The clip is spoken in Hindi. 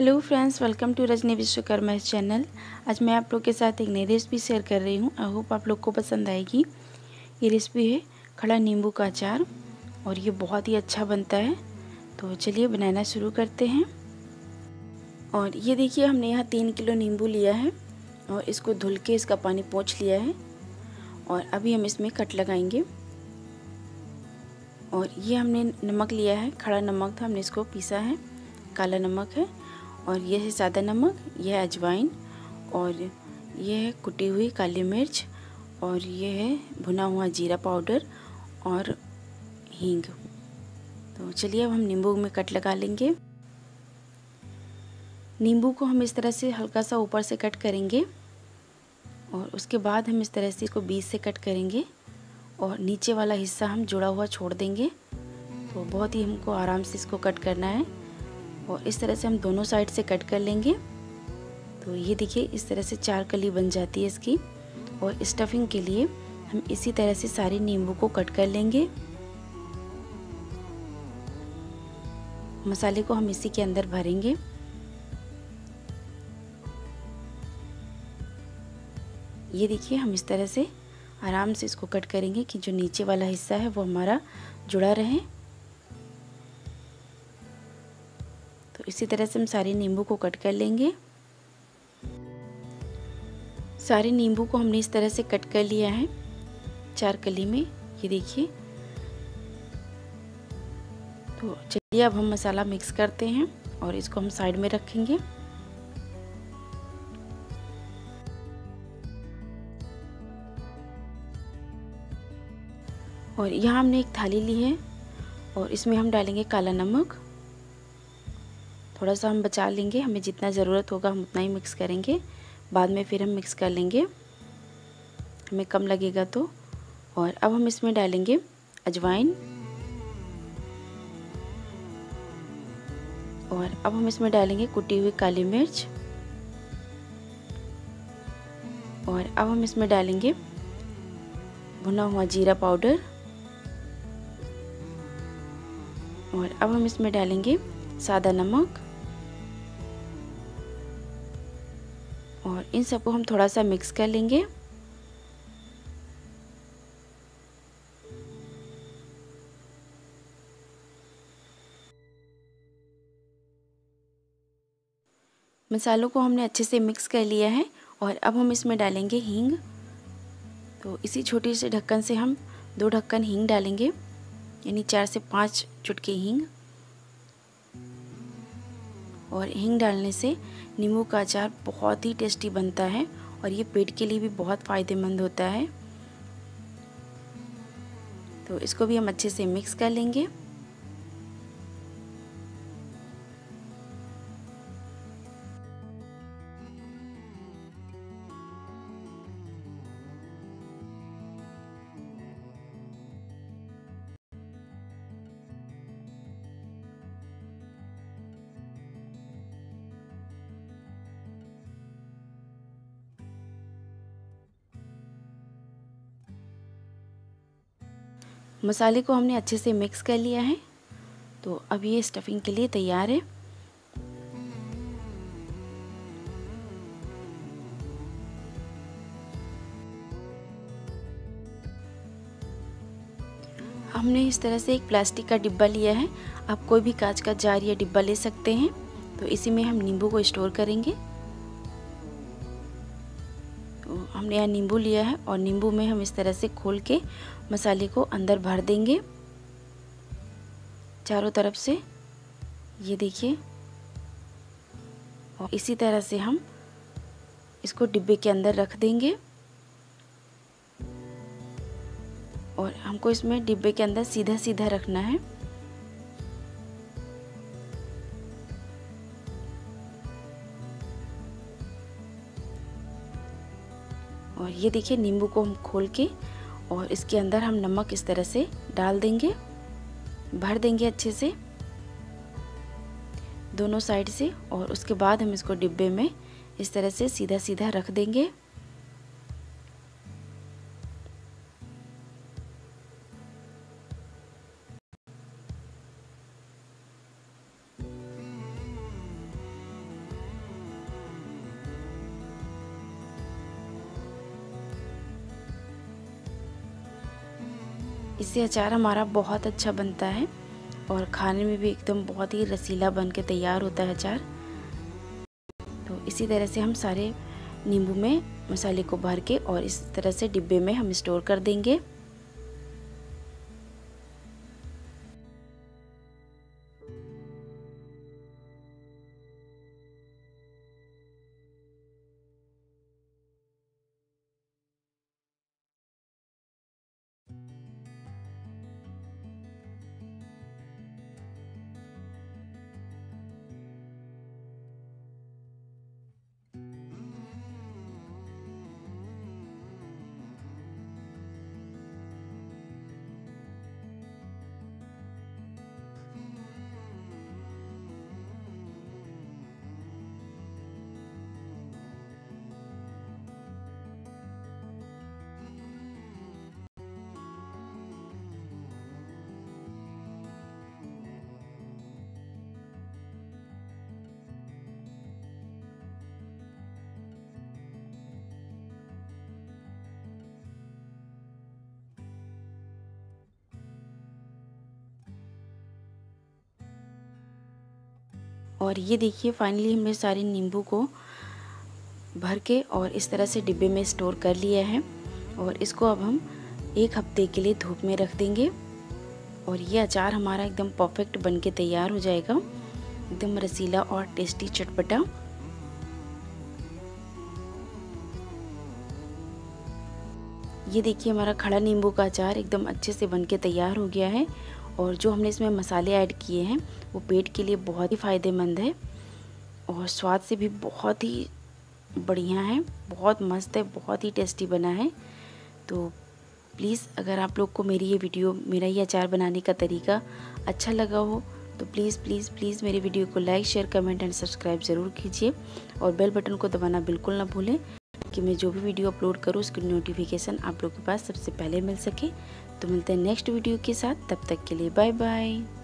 Hello friends, welcome to Rajni Vishwakarma channel. आज मैं आप लोग के साथ एक नई रेसिपी शेयर कर रही हूँ। आई होप आप लोग को पसंद आएगी। ये रेसिपी है खड़ा नींबू का अचार और ये बहुत ही अच्छा बनता है। तो चलिए बनाना शुरू करते हैं। और ये देखिए, हमने यहाँ 3 किलो नींबू लिया है और इसको धुल के इसका पानी पोंछ लिया है। और अभी हम इसमें कट लगाएंगे। और ये हमने नमक लिया है, खड़ा नमक था, हमने इसको पीसा है, काला नमक है। और ये है सादा नमक, यह है अजवाइन, और ये है कुटी हुई काली मिर्च, और ये है भुना हुआ जीरा पाउडर और हींग। तो चलिए अब हम नींबू में कट लगा लेंगे। नींबू को हम इस तरह से हल्का सा ऊपर से कट करेंगे और उसके बाद हम इस तरह से इसको बीच से कट करेंगे और नीचे वाला हिस्सा हम जुड़ा हुआ छोड़ देंगे। तो बहुत ही हमको आराम से इसको कट करना है और इस तरह से हम दोनों साइड से कट कर लेंगे। तो ये देखिए, इस तरह से 4 कली बन जाती है इसकी। और स्टफिंग के लिए हम इसी तरह से सारे नींबू को कट कर लेंगे। मसाले को हम इसी के अंदर भरेंगे। ये देखिए, हम इस तरह से आराम से इसको कट करेंगे कि जो नीचे वाला हिस्सा है वो हमारा जुड़ा रहे। तो इसी तरह से हम सारे नींबू को कट कर लेंगे। सारे नींबू को हमने इस तरह से कट कर लिया है 4 कली में, ये देखिए। तो चलिए अब हम मसाला मिक्स करते हैं और इसको हम साइड में रखेंगे। और यहाँ हमने एक थाली ली है और इसमें हम डालेंगे काला नमक। थोड़ा सा हम बचा लेंगे, हमें जितना ज़रूरत होगा हम उतना ही मिक्स करेंगे, बाद में फिर हम मिक्स कर लेंगे, हमें कम लगेगा तो। और अब हम इसमें डालेंगे अजवाइन, और अब हम इसमें डालेंगे कुटी हुई काली मिर्च, और अब हम इसमें डालेंगे भुना हुआ जीरा पाउडर, और अब हम इसमें डालेंगे सादा नमक। और इन सबको हम थोड़ा सा मिक्स कर लेंगे। मसालों को हमने अच्छे से मिक्स कर लिया है और अब हम इसमें डालेंगे हींग। तो इसी छोटे से ढक्कन से हम 2 ढक्कन हींग डालेंगे, यानी 4 से 5 चुटकी हींग। और हींग डालने से नींबू का अचार बहुत ही टेस्टी बनता है और ये पेट के लिए भी बहुत फ़ायदेमंद होता है। तो इसको भी हम अच्छे से मिक्स कर लेंगे। मसाले को हमने अच्छे से मिक्स कर लिया है। तो अब ये स्टफिंग के लिए तैयार है। हमने इस तरह से एक प्लास्टिक का डिब्बा लिया है, आप कोई भी कांच का जार या डिब्बा ले सकते हैं। तो इसी में हम नींबू को स्टोर करेंगे। तो हमने यहाँ नींबू लिया है और नींबू में हम इस तरह से खोल के मसाले को अंदर भर देंगे चारों तरफ से, ये देखिए। और इसी तरह से हम इसको डिब्बे के अंदर रख देंगे। और हमको इसमें डिब्बे के अंदर सीधा सीधा रखना है। और ये देखिए, नींबू को हम खोल के और इसके अंदर हम नमक इस तरह से डाल देंगे, भर देंगे अच्छे से दोनों साइड से। और उसके बाद हम इसको डिब्बे में इस तरह से सीधा सीधा रख देंगे। इससे अचार हमारा बहुत अच्छा बनता है और खाने में भी एकदम बहुत ही रसीला बन के तैयार होता है अचार। तो इसी तरह से हम सारे नींबू में मसाले को भर के और इस तरह से डिब्बे में हम स्टोर कर देंगे। और ये देखिए फाइनली हमने सारे नींबू को भर के और इस तरह से डिब्बे में स्टोर कर लिया है और इसको अब हम 1 हफ्ते के लिए धूप में रख देंगे और ये अचार हमारा एकदम परफेक्ट बन के तैयार हो जाएगा, एकदम रसीला और टेस्टी चटपटा। ये देखिए हमारा खड़ा नींबू का अचार एकदम अच्छे से बन के तैयार हो गया है और जो हमने इसमें मसाले ऐड किए हैं वो पेट के लिए बहुत ही फ़ायदेमंद है और स्वाद से भी बहुत ही बढ़िया है, बहुत मस्त है, बहुत ही टेस्टी बना है। तो प्लीज़ अगर आप लोग को मेरी ये वीडियो, मेरा ये अचार बनाने का तरीका अच्छा लगा हो तो प्लीज़ प्लीज़ प्लीज़ मेरे वीडियो को like, share, comment and subscribe ज़रूर कीजिए और बेल बटन को दबाना बिल्कुल ना भूलें कि मैं जो भी वीडियो अपलोड करूँ उसकी नोटिफिकेशन आप लोग के पास सबसे पहले मिल सके। तो मिलते हैं नेक्स्ट वीडियो के साथ, तब तक के लिए बाय बाय।